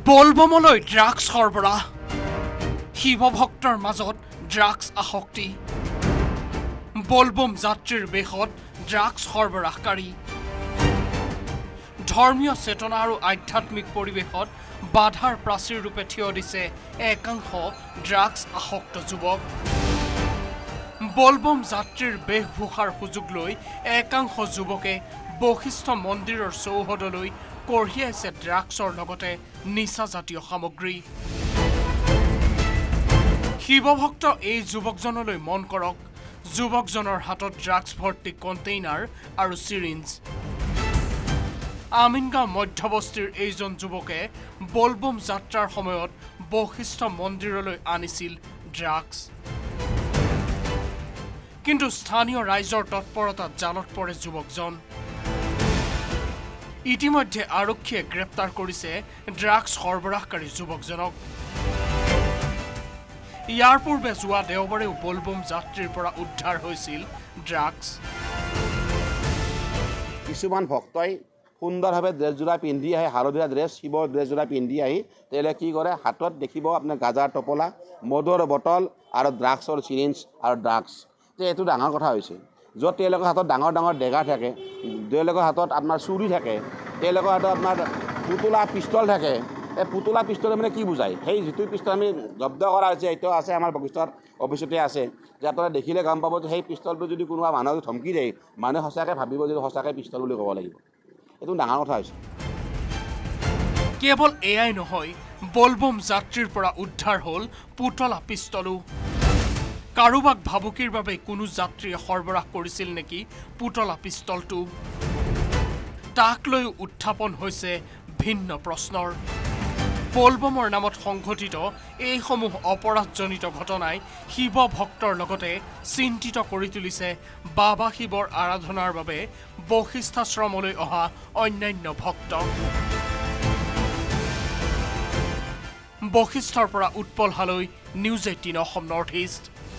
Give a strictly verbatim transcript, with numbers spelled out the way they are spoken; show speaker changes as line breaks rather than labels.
ব'ল ব'মলৈ drugs সৰবৰাহ শিৱ ভক্তৰ মাজত ড্ৰাগছ আসক্তি ব'ল ব'ম যাত্ৰীৰ বেশত ড্ৰাগছ সৰবৰাহকাৰী ধৰ্মীয় চেতনা আৰু আধ্যাত্মিক পৰিৱেশত বাধাৰ প্ৰাচীৰ ৰূপে থিয় দিছে একাংশ ড্ৰাগছ আসক্ত যুৱক ব'ল ব'ম যাত্ৰীৰ বেশভূষাৰ সুযোগ লৈ একাংশ যুৱকে বশিষ্ঠ মন্দিৰৰ চৌহদলৈ কঢ়িয়াইছে ড্ৰাগছৰ লগতে নিচাজাতীয় সামগ্ৰী শিৱভক্ত এই যুৱকজনলৈ মন কৰক যুৱকজনৰ হাতত ড্ৰাগছ ভৰ্তি কণ্টেইনাৰ আৰু চিৰিঞ্জ আমিনগাঁও মধ্যবস্তিৰ এইজন যুৱকে ব'ল ব'ম যাত্ৰাৰ সময়ত বশিষ্ঠ মন্দিৰলৈ আনিছিল ড্ৰাগছ কিন্তু স্থানীয় ৰাইজৰ তৎপৰতাত জালত পৰে যুৱকজন ইতিমধ্যে আৰক্ষীয়ে গ্ৰেপ্তাৰ কৰিছে ড্ৰাগছ সৰবৰাহকাৰী যুৱকজনক ইয়াৰ পূৰ্বে যোৱা দেওবাৰেও ব'ল ব'ম যাত্ৰীৰ পৰা উদ্ধাৰ হৈছিল ড্ৰাগছ
কিছুমান ভক্তই সুন্দৰভাৱে ড্ৰেছযোৰা পিন্ধি আহে হালধীয়া ড্ৰেছ শিৱৰ ড্ৰেছযোৰা পিন্ধি আহি তেওঁলোকে কি কৰে হাতত দেখিব আপোনাৰ গাজাৰ টপলা মদৰ বটল আৰু ড্ৰাগছৰ চিৰিঞ্জ আৰু ড্ৰাগছ এইটো ডাঙৰ কথা হৈছে য'ত তেওঁলোকৰ হাতত ডাঙৰ ডাঙৰ ডেগা থাকে তেওঁলোকৰ হাতত আপোনাৰ চুৰি থাকে তেওঁলোকৰ হাতত আপোনাৰ পুতলা পিষ্টল থাকে এই পুতলা পিষ্টলে মানে কি বুজায় সেই যিটো পিষ্টল আমি জব্দ কৰা হৈছে এইটো আছে আমাৰ বশিষ্ঠৰ অফিচতে আছে যে আপোনালোকে দেখিলে গম পাব যে সেই পিষ্টলটো যদি কোনোবা মানুহক ধমকি দিয়ে মানুহে সঁচাকৈ ভাবিব যে সঁচাকৈ পিষ্টল বুলি ক'ব লাগিব এইটো ডাঙৰ কথা হৈছে
কেৱল এয়াই নহয় ব'ল ব'ম যাত্ৰীৰ পৰা উদ্ধাৰ হ'ল পুতলা পিষ্টলো কাৰোবাক ভাবুকিৰ বাবে কোনো যাত্ৰীয়ে সৰবৰাহ কৰিছিল নেকি পুতলা পিষ্টলটো তাক লৈ উত্থাপন হৈছে ভিন্ন প্ৰশ্নৰ ব'ল ব'মৰ নামত সংঘটিত এইসমূহ অপৰাধজনিত ঘটনাই শিৱ ভক্তৰ লগতে চিন্তিত কৰি তুলিছে বাবা শিৱৰ আৰাধনাৰ বাবে বশিষ্ঠাশ্ৰমলৈ অহা অন্যান্য ভক্ত বশিষ্ঠৰ পৰা উৎপল হালৈ news eighteen Assam north east